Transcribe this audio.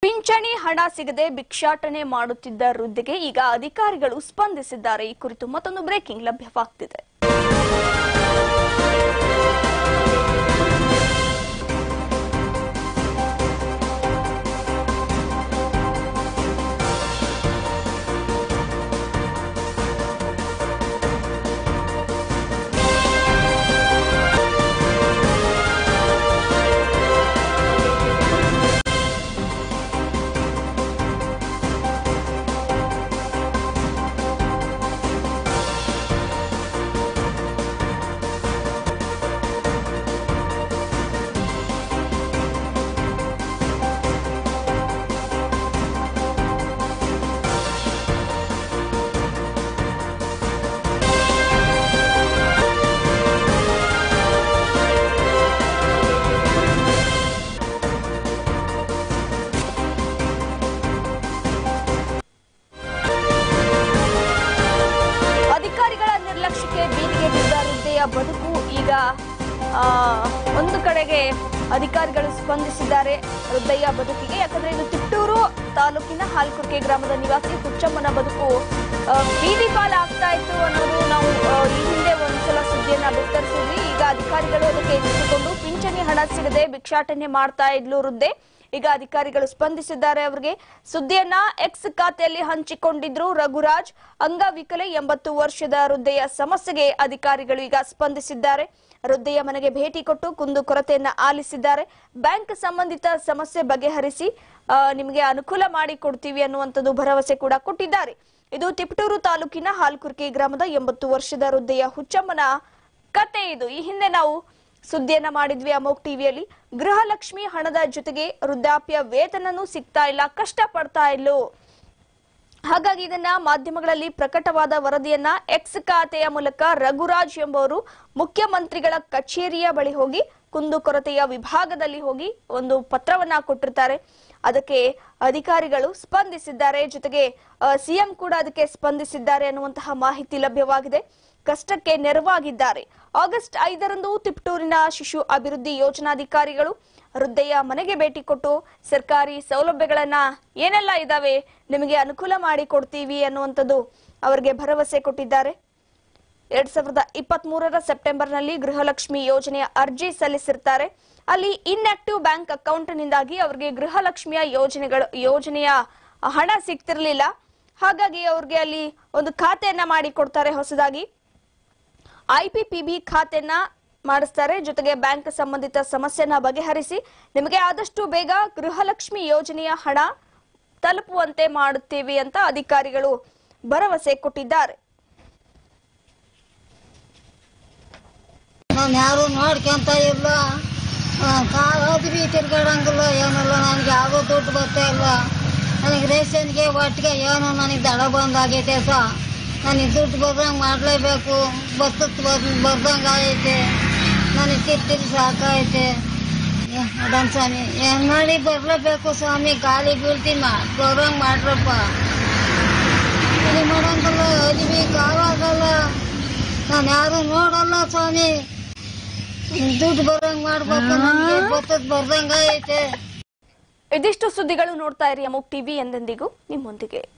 ಪಿಂಚಣಿ ಹಣ ಸಿಗದೆ ಭಿಕ್ಷಾಟನೆ ಮಾಡುತ್ತಿದ್ದ ವೃದ್ಧೆಗೆ ಈಗ ಅಧಿಕಾರಿಗಳು ಸ್ಪಂದಿಸಿದ್ದಾರೆ. ಈ ಕುರಿತು ಮತ್ತೊಂದು ಬ್ರೇಕಿಂಗ್ ಲಭ್ಯವಾಗುತ್ತಿದೆ. ಬದುಕು ಈಗ ಒಂದು ಕಡೆಗೆ ಅಧಿಕಾರಿಗಳು ಸ್ಪಂದಿಸಿದ್ದಾರೆ ವೃದ್ಧೆಯ ಬದುಕಿಗೆ. ಯಾಕಂದ್ರೆ ಇದು ತಿಪ್ಟೂರು ತಾಲೂಕಿನ ಹಾಲ್ಕುರ್ಕೆ ಗ್ರಾಮದ ನಿವಾಸಿ ಹುಚ್ಚಮ್ಮನ ಬದುಕು ಬೀದಿ ಪಾಲ ಆಗ್ತಾ ಇತ್ತು ಅನ್ನೋದು ನಾವು ಈ ಹಿಂದೆ ಒಂದ್ಸಲ ಸುದ್ದಿಯನ್ನ ಬಿತ್ತರಿಸಿದ್ವಿ. ಈಗ ಅಧಿಕಾರಿಗಳು ಅದಕ್ಕೆ ಎಚ್ಚೆತ್ತುಕೊಂಡು ಪಿಂಚಣಿ ಹಣ ಸಿಗದೆ ಭಿಕ್ಷಾಟನೆ ಮಾಡ್ತಾ ಇದ್ಲು ವೃದ್ಧೆ. ಈಗ ಅಧಿಕಾರಿಗಳು ಸ್ಪಂದಿಸಿದ್ದಾರೆ. ಅವರಿಗೆ ಸುದ್ದಿಯನ್ನ ಎಕ್ಸ್ ಖಾತೆಯಲ್ಲಿ ಹಂಚಿಕೊಂಡಿದ್ರು ರಘುರಾಜ್. ಅಂಗವಿಕಲೆ 80 ವರ್ಷದ ವೃದ್ಧೆಯ ಸಮಸ್ಯೆಗೆ ಅಧಿಕಾರಿಗಳು ಈಗ ಸ್ಪಂದಿಸಿದ್ದಾರೆ. ವೃದ್ಧೆಯ ಮನೆಗೆ ಭೇಟಿ ಕೊಟ್ಟು ಕುಂದು ಕೊರತೆಯನ್ನ ಆಲಿಸಿದ್ದಾರೆ. ಬ್ಯಾಂಕ್ ಸಂಬಂಧಿತ ಸಮಸ್ಯೆ ಬಗೆಹರಿಸಿ ನಿಮಗೆ ಅನುಕೂಲ ಮಾಡಿ ಕೊಡ್ತೀವಿ ಅನ್ನುವಂಥದ್ದು ಭರವಸೆ ಕೂಡ ಕೊಟ್ಟಿದ್ದಾರೆ. ಇದು ತಿಪಟೂರು ತಾಲೂಕಿನ ಹಾಲ್ಕುರ್ಕೆ ಗ್ರಾಮದ 80 ವರ್ಷದ ವೃದ್ಧೆಯ ಹುಚ್ಚಮ್ಮನ ಕತೆ. ಇದು ಈ ಹಿಂದೆ ನಾವು ಸುದ್ದಿಯನ್ನ ಮಾಡಿದ್ವಿ ಅಮೋಕ್ ಟಿವಿಯಲ್ಲಿ. ಗೃಹಲಕ್ಷ್ಮಿ ಹಣದ ಜೊತೆಗೆ ವೃದ್ಧಾಪ್ಯ ವೇತನನೂ ಸಿಗ್ತಾ ಇಲ್ಲ, ಕಷ್ಟ ಪಡ್ತಾ ಇಲ್ಲೋ. ಹಾಗಾಗಿ ಇದನ್ನ ಮಾಧ್ಯಮಗಳಲ್ಲಿ ಪ್ರಕಟವಾದ ವರದಿಯನ್ನ ಎಕ್ಸ್ ಖಾತೆಯ ಮೂಲಕ ರಘುರಾಜ್ ಎಂಬುವರು ಮುಖ್ಯಮಂತ್ರಿಗಳ ಕಚೇರಿಯ ಬಳಿ ಹೋಗಿ ಕುಂದುಕೊರತೆಯ ವಿಭಾಗದಲ್ಲಿ ಹೋಗಿ ಒಂದು ಪತ್ರವನ್ನ ಕೊಟ್ಟಿರ್ತಾರೆ. ಅದಕ್ಕೆ ಅಧಿಕಾರಿಗಳು ಸ್ಪಂದಿಸಿದ್ದಾರೆ. ಜೊತೆಗೆ ಸಿಎಂ ಕೂಡ ಅದಕ್ಕೆ ಸ್ಪಂದಿಸಿದ್ದಾರೆ ಅನ್ನುವಂತಹ ಮಾಹಿತಿ ಲಭ್ಯವಾಗಿದೆ. ಕಷ್ಟಕ್ಕೆ ನೆರವಾಗಿದ್ದಾರೆ. ಆಗಸ್ಟ್ 5ರಂದು ತಿಪಟೂರಿನ ಶಿಶು ಅಭಿವೃದ್ಧಿ ಯೋಜನಾಧಿಕಾರಿಗಳು ವೃದ್ಧೆಯ ಮನೆಗೆ ಭೇಟಿ ಕೊಟ್ಟು ಸರ್ಕಾರಿ ಸೌಲಭ್ಯಗಳನ್ನ ಏನೆಲ್ಲ ಇದಾವೆ ನಿಮಗೆ ಅನುಕೂಲ ಮಾಡಿ ಕೊಡ್ತೀವಿ ಅನ್ನುವಂಥದ್ದು ಅವರಿಗೆ ಭರವಸೆ ಕೊಟ್ಟಿದ್ದಾರೆ. 2023ರ ಸೆಪ್ಟೆಂಬರ್ನಲ್ಲಿ ಗೃಹಲಕ್ಷ್ಮಿ ಯೋಜನೆಯ ಅರ್ಜಿ ಸಲ್ಲಿಸಿರ್ತಾರೆ. ಅಲ್ಲಿ ಇನ್ಆಕ್ಟಿವ್ ಬ್ಯಾಂಕ್ ಅಕೌಂಟ್ ನಿಂದಾಗಿ ಅವರಿಗೆ ಗೃಹಲಕ್ಷ್ಮಿಯ ಯೋಜನೆಯ ಹಣ ಸಿಗ್ತಿರ್ಲಿಲ್ಲ. ಹಾಗಾಗಿ ಅವ್ರಿಗೆ ಅಲ್ಲಿ ಒಂದು ಖಾತೆಯನ್ನ ಮಾಡಿ ಕೊಡ್ತಾರೆ. ಹೊಸದಾಗಿ IPPB ಖಾತೆಯನ್ನ ಮಾಡಿಸ್ತಾರೆ. ಜೊತೆಗೆ ಬ್ಯಾಂಕ್ ಸಂಬಂಧಿತ ಸಮಸ್ಯೆನ ಬಗೆಹರಿಸಿ ನಿಮಗೆ ಆದಷ್ಟು ಬೇಗ ಗೃಹಲಕ್ಷ್ಮಿ ಯೋಜನೆಯ ಹಣ ತಲುಪುವಂತೆ ಮಾಡುತ್ತೇವೆ ಅಂತ ಅಧಿಕಾರಿಗಳು ಭರವಸೆ ಕೊಟ್ಟಿದ್ದಾರೆ. ನಾನು ಯಾರು ನೋಡ್ಕೊಂತ ಇಲ್ಲ, ಕಾಲೋದ್ವಿ ತಿರ್ಗಾಡಂಗಿಲ್ಲ, ಏನಿಲ್ಲ. ನನಗೆ ಯಾವುದೋ ದುಡ್ಡು ಬರ್ತಾ ಇಲ್ಲ. ನನಗೆ ರೇಷನ್ಗೆ ಒಟ್ಟಿಗೆ ಏನೋ ನನಗೆ ದಡ ಬಂದಾಗೈತೆ ಸರ್. ನನಗೆ ದುಡ್ಡು ಬರ್ದಂಗೆ ಮಾಡಲೇಬೇಕು. ಬರ್ತಕ್ಕೆ ಬರ್ದಂಗೆ ಆಗೈತೆ. ನನಗೆ ಕಿತ್ತಿರಿ ಸಾಕೈತೆ. ಮೇಡಮ್ ಸ್ವಾಮಿ ಏನು ಮಾಡಿ ಬರಲೇಬೇಕು ಸ್ವಾಮಿ. ಗಾಳಿ ಬೀಳ್ತೀನಿ ಬರ್ದಂಗೆ ಮಾಡ್ರಪ್ಪ. ಇಲ್ಲಿ ಮಾಡೋಂಗಲ್ಲ, ಅಲ್ಲಿವಿ ಕಾಲಾಗಲ್ಲ. ನಾನು ಯಾರು ನೋಡಲ್ಲ ಸ್ವಾಮಿ. ದುಡ್ಡು ಬರಂಗೆ ಮಾಡ್ಬೇಕು. ನನಗೆ ಬರ್ತಕ್ಕೆ ಬರ್ದಂಗೆ ಆಗೈತೆ. ಇದಿಷ್ಟು ಸುದ್ದಿಗಳು ನೋಡ್ತಾ ಇರಿ ಅಮೋಕ್ ಟಿವಿ, ಎಂದೆಂದಿಗೂ ನಿಮ್ಮೊಂದಿಗೆ.